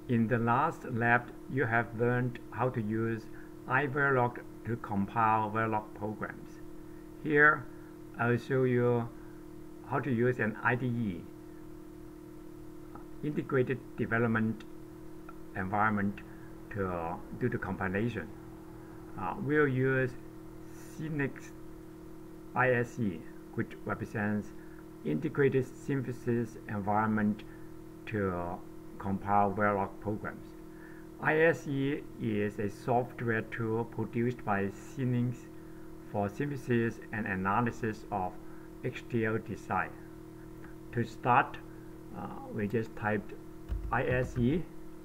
In the last lab, you have learned how to use Verilog to compile Verilog programs. Here, I will show you how to use an IDE, integrated development environment, to do the compilation. We'll use Xilinx ISE, which represents integrated synthesis environment to compile Verilog programs. ISE is a software tool produced by Xilinx for synthesis and analysis of HDL design. To start, we just typed ISE.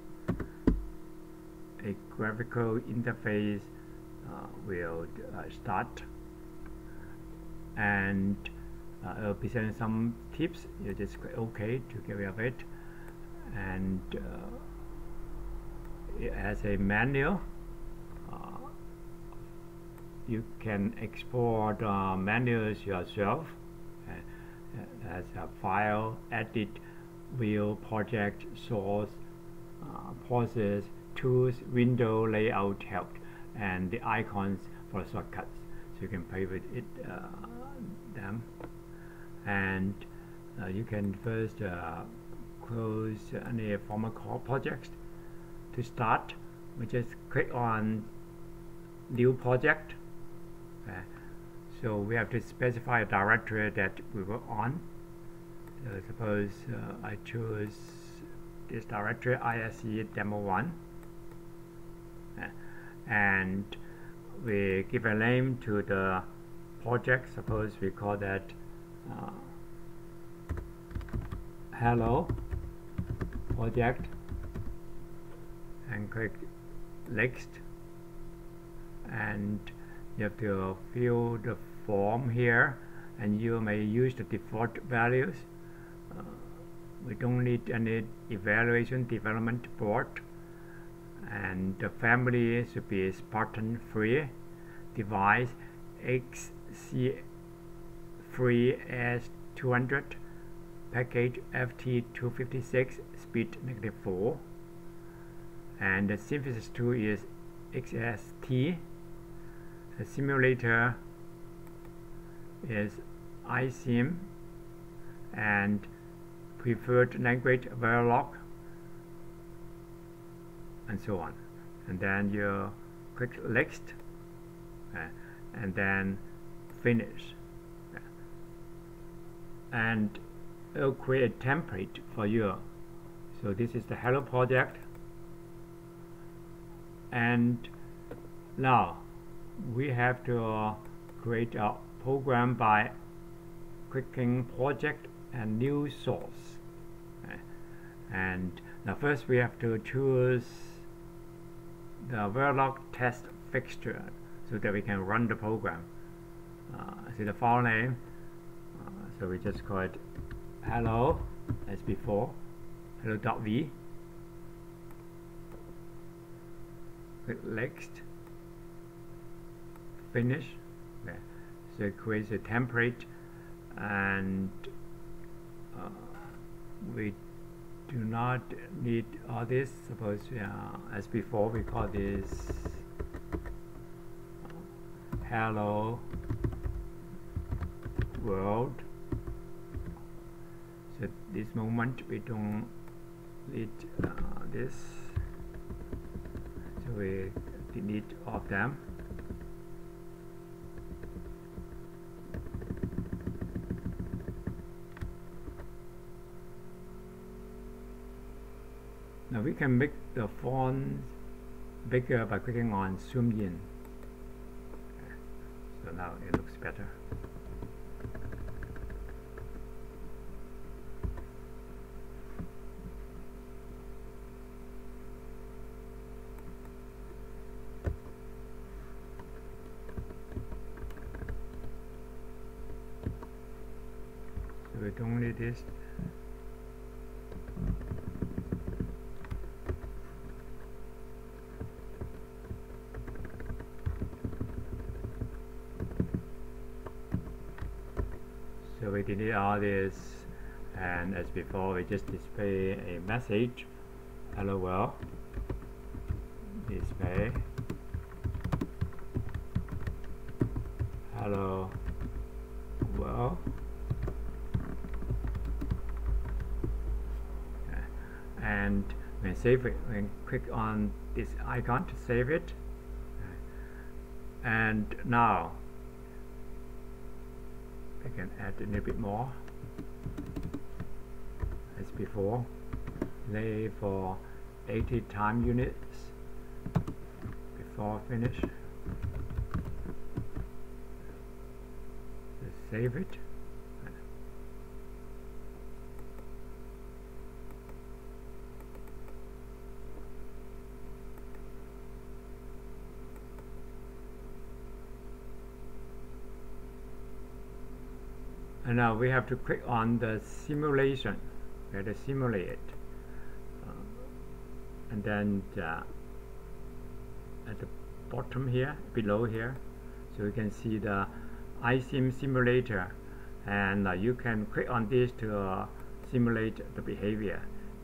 A graphical interface will start, and it will present some tips. You just click OK to get rid of it, and it has a menu. You can export menus yourself as a file, edit, view, project, source, process, tools, window, layout, help, and the icons for shortcuts. So you can play with it, them, and you can first close any former projects. To start, we just click on New Project. So we have to specify a directory that we were on. Suppose I choose this directory, ISE demo 1, and we give a name to the project. Suppose we call that Hello Project, and click Next, and you have to fill the form here, and you may use the default values. We don't need any evaluation development board, and the family should be Spartan free, device XC3S200, package FT256, speed -4, and the synthesis tool is XST. The simulator is iSim, and preferred language Verilog, and so on. And then you click Next, and then Finish, and it will create a template for you. So this is the Hello project, and now we have to create a program by clicking Project and New Source. And now first we have to choose the Verilog test fixture so that we can run the program. See the file name, so we just call it hello as before, hello.v. Click Next, Finish. So it creates a template, and we do not need all this. Suppose as before we call this hello world. So at this moment we don't need this, so we delete all of them. Now we can make the font bigger by clicking on Zoom in. So now it looks better. So we don't need this. So we delete all this, and as before we just display a message hello world display hello world. And when save it, when click on this icon to save it, and now I can add a little bit more as before. Lay for 80 time units before finish. Just save it. And now we have to click on the simulation, where to simulate it. And then at the bottom here, below here, so you can see the iSim simulator, and you can click on this to simulate the behavior.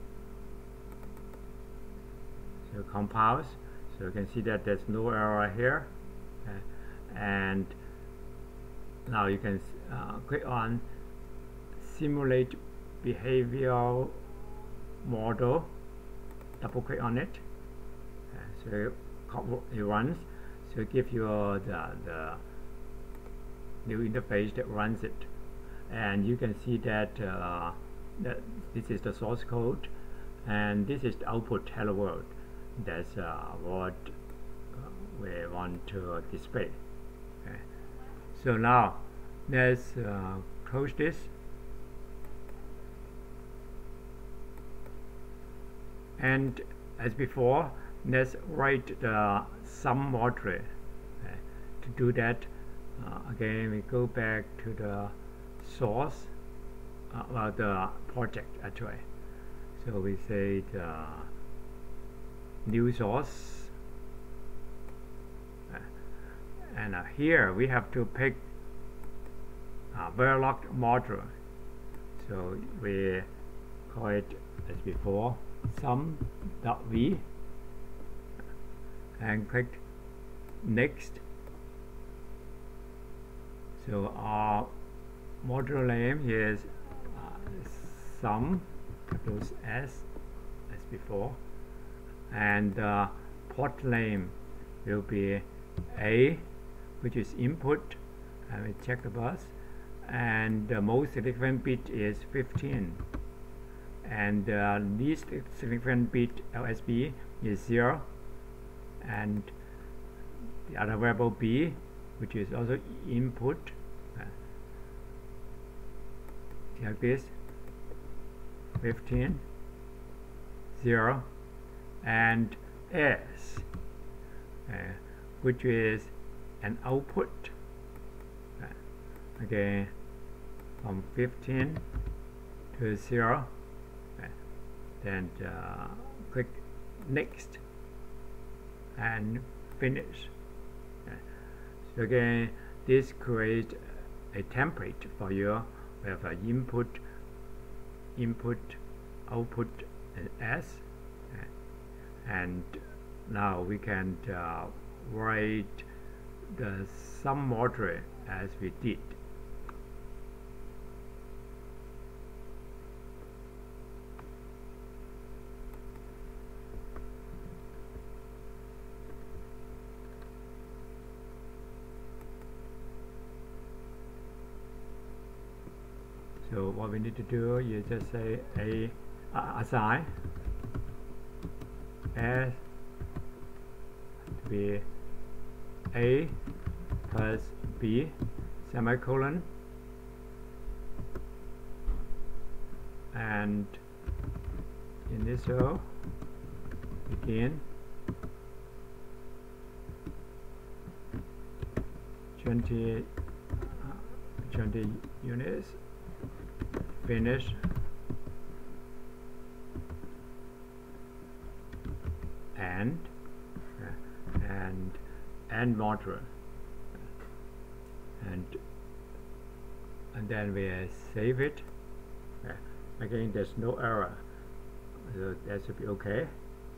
So compiles, so you can see that there's no error here, and now you can click on simulate behavioral model, double click on it, so it runs, so it gives you the new interface that runs it, and you can see that, that this is the source code and this is the output hello world. That's what we want to display. Okay. So now let's close this, and as before, let's write the sum module. To do that, again we go back to the source, the project actually. So we say the new source, and here we have to pick Verilog module. So we call it as before sum.v, and click next. So our module name is sum, capital S, as before, and port name will be A, which is input, and we check the bus, and the most significant bit is 15, and the least significant bit LSB is 0, and the other variable B, which is also input, like this, 15, 0, and S, which is an output, again from 15 to 0, then click next and finish. So again, this creates a template for you. We have input, output, and S, and now we can write the sum module as we did. So what we need to do is just say assign S to be A plus B semicolon, and initial begin 20 units, finish, and end module, and then we save it. Again, there's no error. So that should be okay.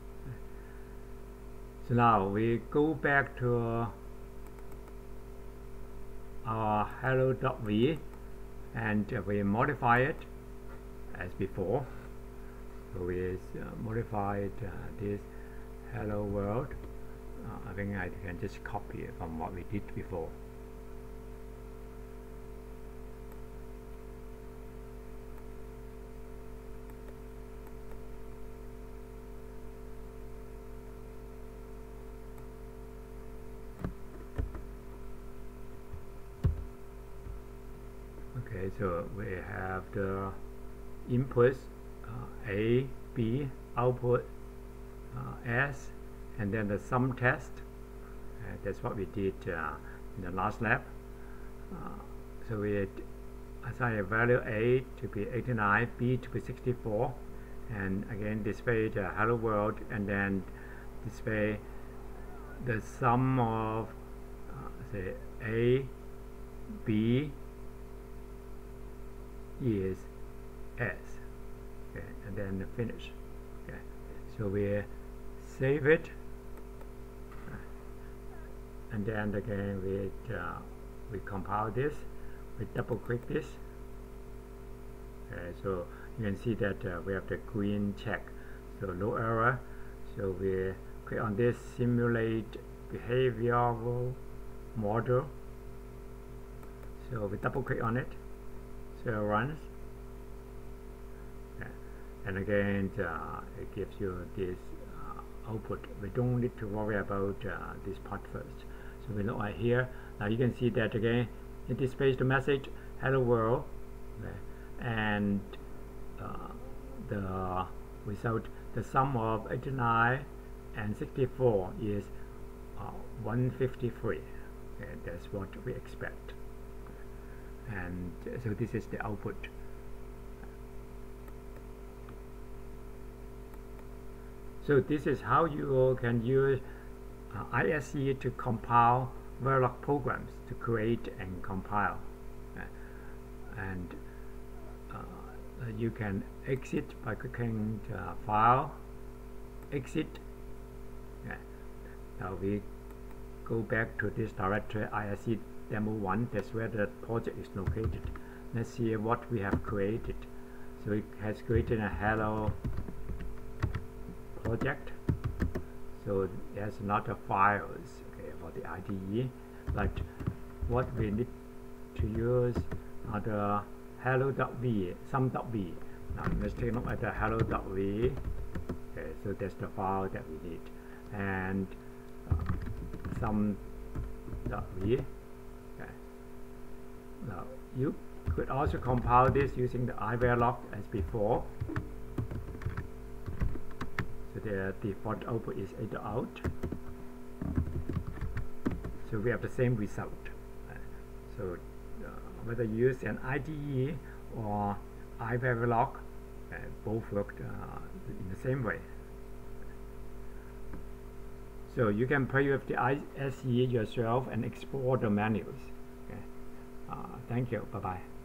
So now we go back to our hello.v and we modify it as before. So we modified this hello world. I think I can just copy it from what we did before. Okay, so we have the inputs A, B, output S, and then the sum test. That's what we did in the last lab. So we assign a value A to be 89, B to be 64, and again display the hello world, and then display the sum of say A, B is S. Okay, and then finish. Okay, so we save it, and then again we compile this. We double click this. Okay, so you can see that we have the green check, so no error. So we click on this simulate behavioral model. So we double click on it. So it runs, and again it gives you this output. We don't need to worry about this part first. So we look at here. Now you can see that again it displays the message hello world, and the result, the sum of 89 and 64 is 153. Okay, that's what we expect. And so this is the output. So this is how you can use ISE to compile Verilog programs, to create and compile. And you can exit by clicking File, Exit. Now we go back to this directory ISE demo 1, that's where the project is located. Let's see what we have created. So it has created a hello project. So there's a lot of files, okay, for the IDE, but what we need to use are the hello.v, sum.v. Now let's take a look at the hello.v. Okay, so that's the file that we need, and sum.v. Now you could also compile this using the Verilog as before. So the default output is out. So we have the same result. So whether you use an IDE or Verilog, both worked in the same way. So you can play with the ISE yourself and explore the menus. Thank you. Bye-bye.